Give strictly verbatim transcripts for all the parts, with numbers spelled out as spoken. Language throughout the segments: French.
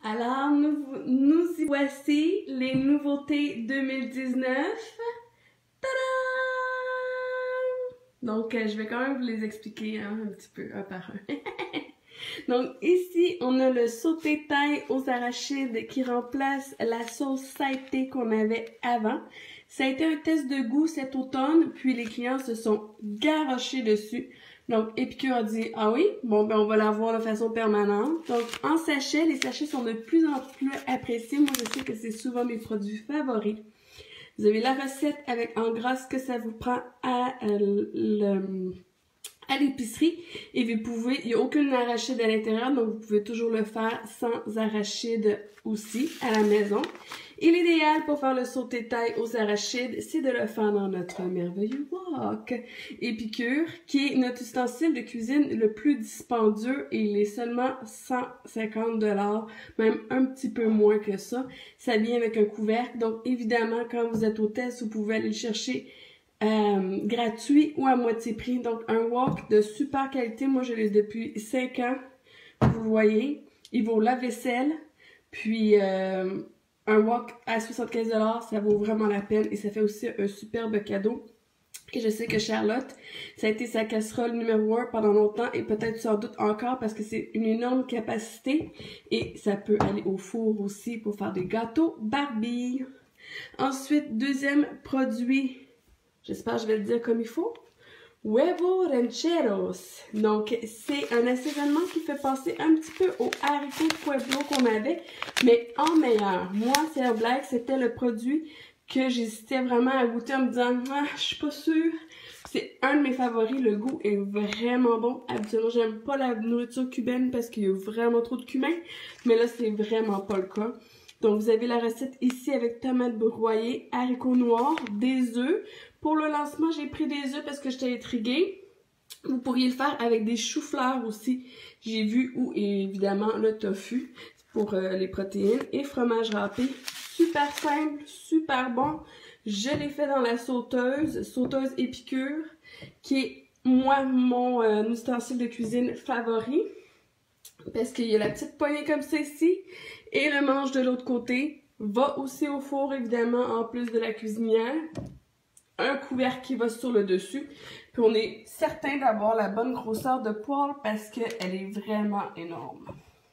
Alors, nous, nous y voici, les nouveautés deux mille dix-neuf. Tadam! Donc, euh, je vais quand même vous les expliquer hein, un petit peu, un par un. Donc, ici, on a le sauté taille aux arachides qui remplace la sauce saïté qu'on avait avant. Ça a été un test de goût cet automne, puis les clients se sont garochés dessus. Donc, Épicure a dit, ah oui, bon, ben on va l'avoir de façon permanente. Donc, en sachet, les sachets sont de plus en plus appréciés. Moi, je sais que c'est souvent mes produits favoris. Vous avez la recette avec en gras ce que ça vous prend à euh, le... à l'épicerie et vous pouvez, il n'y a aucune arachide à l'intérieur, donc vous pouvez toujours le faire sans arachide aussi à la maison. Et l'idéal pour faire le sauté taille aux arachides, c'est de le faire dans notre merveilleux wok Épicure, qui est notre ustensile de cuisine le plus dispendieux et il est seulement cent cinquante dollars, même un petit peu moins que ça. Ça vient avec un couvercle, donc évidemment quand vous êtes au test, vous pouvez aller le chercher Euh, gratuit ou à moitié prix. Donc, un wok de super qualité. Moi, je l'ai depuis cinq ans. Vous voyez. Il vaut la vaisselle. Puis, euh, un wok à soixante-quinze dollars, ça vaut vraiment la peine. Et ça fait aussi un superbe cadeau. Et je sais que Charlotte, ça a été sa casserole numéro un pendant longtemps et peut-être sans doute encore parce que c'est une énorme capacité. Et ça peut aller au four aussi pour faire des gâteaux Barbie. Ensuite, deuxième produit. J'espère que je vais le dire comme il faut. Huevo rancheros. Donc, c'est un assaisonnement qui fait penser un petit peu au haricot de Pueblo qu'on avait, mais en meilleur. Moi, c'est un blague, c'était le produit que j'hésitais vraiment à goûter en me disant « Ah, je suis pas sûre ». C'est un de mes favoris, le goût est vraiment bon. Habituellement, j'aime pas la nourriture cubaine parce qu'il y a vraiment trop de cumin, mais là, c'est vraiment pas le cas. Donc, vous avez la recette ici avec tomates broyées, haricots noirs, des œufs. Pour le lancement, j'ai pris des œufs parce que j'étais intriguée. Vous pourriez le faire avec des choux-fleurs aussi. J'ai vu, ou évidemment le tofu pour euh, les protéines et fromage râpé. Super simple, super bon. Je l'ai fait dans la sauteuse, sauteuse Épicure, qui est, moi, mon euh, ustensile de cuisine favori. Parce qu'il y a la petite poignée comme ça ici. Et le manche de l'autre côté va aussi au four, évidemment, en plus de la cuisinière. Un couvercle qui va sur le dessus. Puis on est certain d'avoir la bonne grosseur de poêle parce qu'elle est vraiment énorme.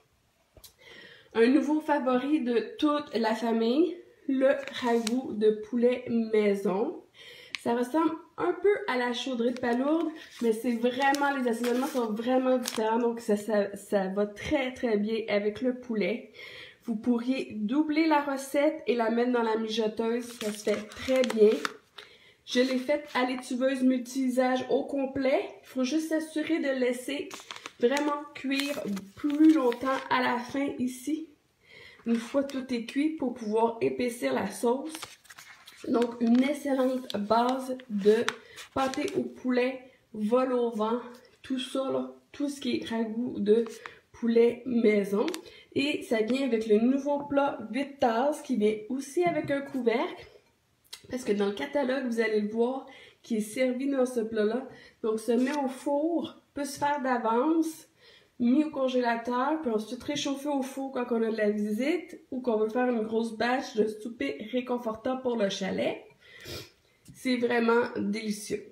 Un nouveau favori de toute la famille, le ragoût de poulet maison. Ça ressemble un peu à la chaudrée de palourde, mais c'est vraiment, les assaisonnements sont vraiment différents, donc ça, ça, ça va très très bien avec le poulet. Vous pourriez doubler la recette et la mettre dans la mijoteuse, ça se fait très bien. Je l'ai faite à l'étuveuse multi-usage au complet. Il faut juste s'assurer de laisser vraiment cuire plus longtemps à la fin ici. Une fois tout est cuit pour pouvoir épaissir la sauce. Donc, une excellente base de pâté au poulet, vol au vent, tout ça, là, tout ce qui est ragoût de poulet maison. Et ça vient avec le nouveau plat huit tasses qui vient aussi avec un couvercle. Parce que dans le catalogue, vous allez le voir, qui est servi dans ce plat-là. Donc, se met au four, peut se faire d'avance, mis au congélateur, puis ensuite réchauffer au four quand on a de la visite ou qu'on veut faire une grosse batch de souper réconfortant pour le chalet. C'est vraiment délicieux.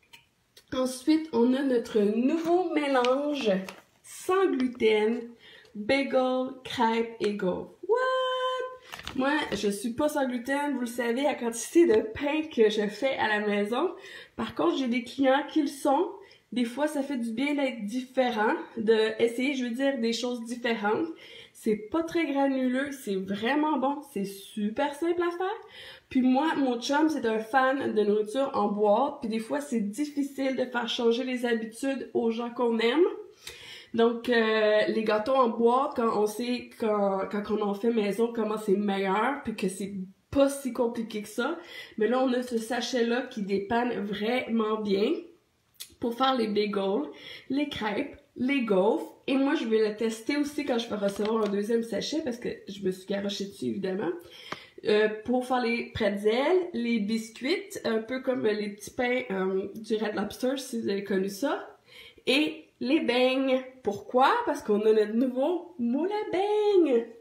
Ensuite, on a notre nouveau mélange sans gluten, bagel, crêpes et gaufres. What? Moi, je suis pas sans gluten, vous le savez, la quantité de pain que je fais à la maison. Par contre, j'ai des clients qui le sont. Des fois, ça fait du bien d'être différent, d'essayer, je veux dire, des choses différentes. C'est pas très granuleux, c'est vraiment bon, c'est super simple à faire. Puis moi, mon chum, c'est un fan de nourriture en boîte, puis des fois, c'est difficile de faire changer les habitudes aux gens qu'on aime. Donc, euh, les gâteaux en boîte, quand on sait, quand, quand on en fait maison, comment c'est meilleur, puis que c'est pas si compliqué que ça. Mais là, on a ce sachet-là qui dépanne vraiment bien pour faire les bagels, les crêpes, les gaufres. Et moi, je vais le tester aussi quand je vais recevoir un deuxième sachet, parce que je me suis garochée dessus, évidemment. Euh, pour faire les pretzels, les biscuits, un peu comme les petits pains euh, du Red Lobster, si vous avez connu ça. Et les beignes. Pourquoi? Parce qu'on a notre nouveau moule à beignes.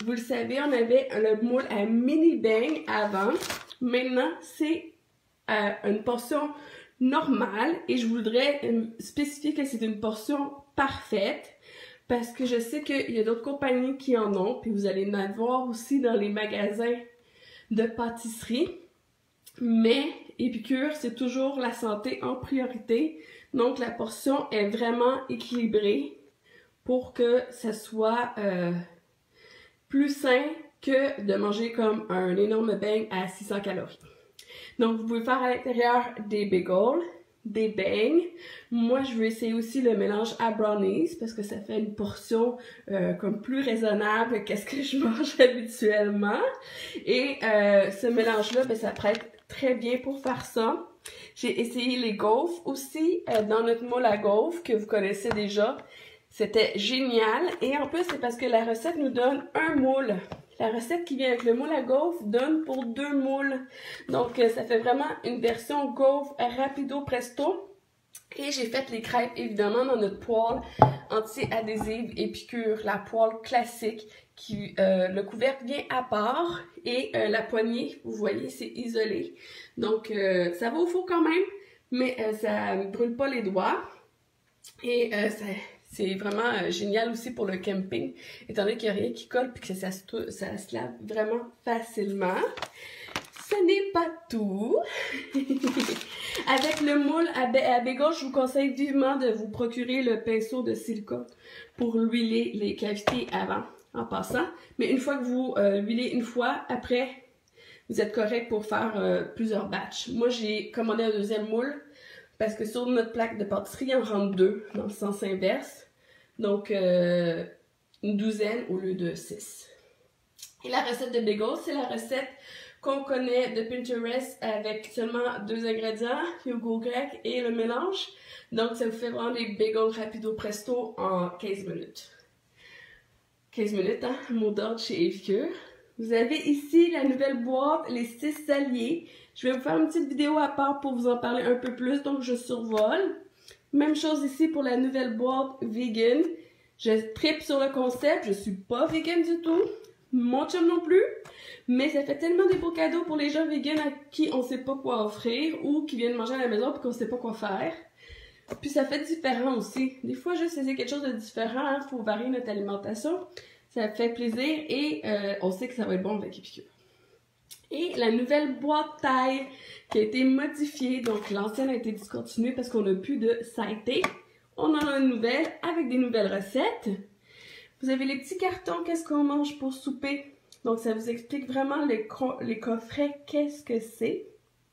Vous le savez, on avait le moule à mini bang avant. Maintenant, c'est euh, une portion normale et je voudrais euh, spécifier que c'est une portion parfaite parce que je sais qu'il y a d'autres compagnies qui en ont, puis vous allez en avoir aussi dans les magasins de pâtisserie. Mais Épicure, c'est toujours la santé en priorité. Donc, la portion est vraiment équilibrée pour que ça soit euh, plus sain que de manger comme un énorme bang à six cents calories. Donc, vous pouvez faire à l'intérieur des bagels, des bangs. Moi, je vais essayer aussi le mélange à brownies parce que ça fait une portion euh, comme plus raisonnable qu'est-ce que je mange habituellement. Et euh, ce mélange-là, ben, ça prête très bien pour faire ça. J'ai essayé les gaufres aussi euh, dans notre moule à gaufres que vous connaissez déjà. C'était génial. Et en plus, c'est parce que la recette nous donne un moule. La recette qui vient avec le moule à gaufres donne pour deux moules. Donc, euh, ça fait vraiment une version gaufre rapido presto. Et j'ai fait les crêpes, évidemment, dans notre poêle anti-adhésive Épicure, la poêle classique. Qui, euh, le couvercle vient à part et euh, la poignée, vous voyez, c'est isolé. Donc, euh, ça va au four quand même, mais euh, ça ne brûle pas les doigts. Et euh, ça... C'est vraiment euh, génial aussi pour le camping, étant donné qu'il n'y a rien qui colle et que ça se, ça se lave vraiment facilement. Ce n'est pas tout. Avec le moule à, à bagel, je vous conseille vivement de vous procurer le pinceau de silicone pour huiler les cavités avant, en passant. Mais une fois que vous euh, huilez une fois, après, vous êtes correct pour faire euh, plusieurs batchs. Moi, j'ai commandé un deuxième moule. Parce que sur notre plaque de pâtisserie, il en rentre deux dans le sens inverse. Donc, euh, une douzaine au lieu de six. Et la recette de bagel, c'est la recette qu'on connaît de Pinterest avec seulement deux ingrédients, yogourt grec et le mélange. Donc, ça vous fait vraiment des bagels rapido presto en quinze minutes. quinze minutes, hein? Mot d'ordre chez Épicure. Vous avez ici la nouvelle boîte, les six alliés. Je vais vous faire une petite vidéo à part pour vous en parler un peu plus, donc je survole. Même chose ici pour la nouvelle boîte vegan. Je tripe sur le concept, je suis pas vegan du tout, mon chum non plus, mais ça fait tellement des beaux cadeaux pour les gens vegan à qui on sait pas quoi offrir ou qui viennent manger à la maison et qu'on sait pas quoi faire. Puis ça fait différent aussi. Des fois, juste essayer quelque chose de différent, hein, faut varier notre alimentation. Ça fait plaisir et euh, on sait que ça va être bon avec Épicure. Et la nouvelle boîte taille qui a été modifiée, donc l'ancienne a été discontinuée parce qu'on n'a plus de saïté. On en a une nouvelle avec des nouvelles recettes. Vous avez les petits cartons, qu'est-ce qu'on mange pour souper. Donc ça vous explique vraiment les, les coffrets, qu'est-ce que c'est.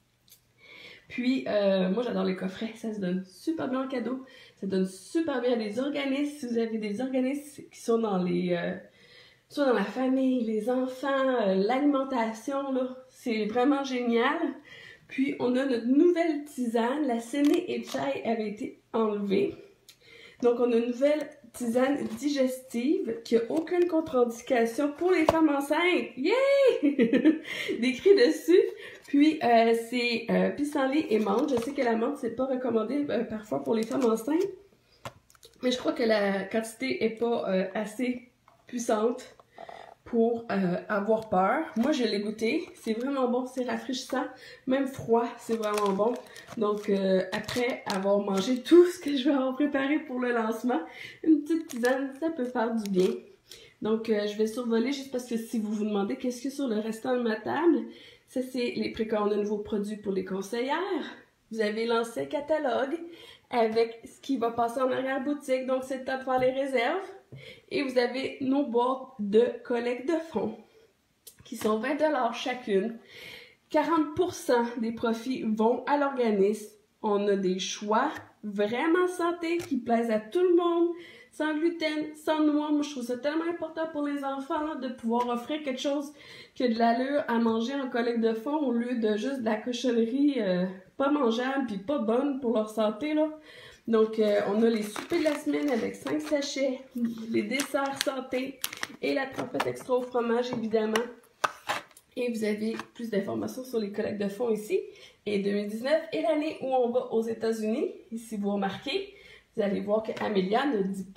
Puis, euh, moi j'adore les coffrets, ça se donne super bien en cadeau. Ça donne super bien à des organismes. Si vous avez des organismes qui sont dans les... Euh, soit dans la famille, les enfants, euh, l'alimentation, là, c'est vraiment génial. Puis, on a notre nouvelle tisane. La séné et chai avait été enlevée. Donc, on a une nouvelle tisane digestive qui n'a aucune contre-indication pour les femmes enceintes. Yay! Décrit dessus. Puis, euh, c'est euh, pissenlit et menthe. Je sais que la menthe, c'est pas recommandé euh, parfois pour les femmes enceintes. Mais je crois que la quantité est pas euh, assez puissante pour euh, avoir peur. Moi, je l'ai goûté. C'est vraiment bon, c'est rafraîchissant. Même froid, c'est vraiment bon. Donc, euh, après avoir mangé tout ce que je vais avoir préparé pour le lancement, une petite tisane, ça peut faire du bien. Donc, euh, je vais survoler juste parce que si vous vous demandez qu'est-ce qu'il y a sur le restant de ma table, ça, c'est les précommandes de nouveaux produits pour les conseillères. Vous avez lancé le catalogue avec ce qui va passer en arrière-boutique. Donc, c'est le temps de faire les réserves. Et vous avez nos boîtes de collecte de fonds qui sont vingt dollars chacune. quarante pour cent des profits vont à l'organisme. On a des choix vraiment santé qui plaisent à tout le monde, sans gluten, sans noix. Moi, je trouve ça tellement important pour les enfants là, de pouvoir offrir quelque chose qui a de l'allure à manger en collecte de fonds au lieu de juste de la cochonnerie euh, pas mangeable puis pas bonne pour leur santé, là. Donc, euh, on a les soupers de la semaine avec cinq sachets, les desserts santé et la trempette extra au fromage, évidemment. Et vous avez plus d'informations sur les collectes de fonds ici. Et deux mille dix-neuf est l'année où on va aux États-Unis. Et si vous remarquez, vous allez voir qu'Amélia ne dit pas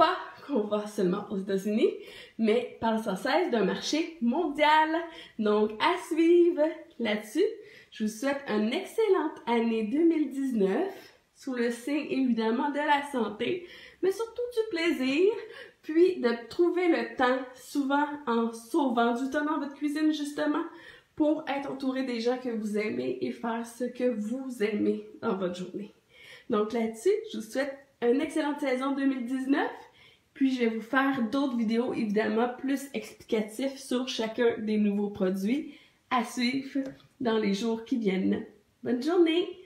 qu'on va seulement aux États-Unis, mais parle sans cesse d'un marché mondial. Donc, à suivre là-dessus. Je vous souhaite une excellente année deux mille dix-neuf, sous le signe évidemment de la santé, mais surtout du plaisir, puis de trouver le temps, souvent en sauvant du temps dans votre cuisine justement, pour être entouré des gens que vous aimez et faire ce que vous aimez dans votre journée. Donc là-dessus, je vous souhaite une excellente saison deux mille dix-neuf, puis je vais vous faire d'autres vidéos évidemment plus explicatives sur chacun des nouveaux produits à suivre dans les jours qui viennent. Bonne journée!